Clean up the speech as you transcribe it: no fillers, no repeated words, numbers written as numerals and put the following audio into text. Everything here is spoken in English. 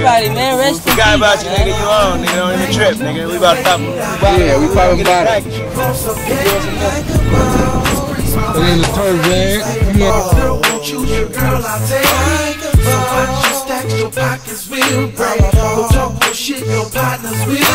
everybody, man. Rest in peace. Forgot about you, nigga. You on, nigga. On the trip, nigga. We about to pop. Yeah, we popping about it. And then the third bag. Girl, won't you, your girl, I'll take. So watch your stacks, your pockets real bright. Go talk your shit, your partners will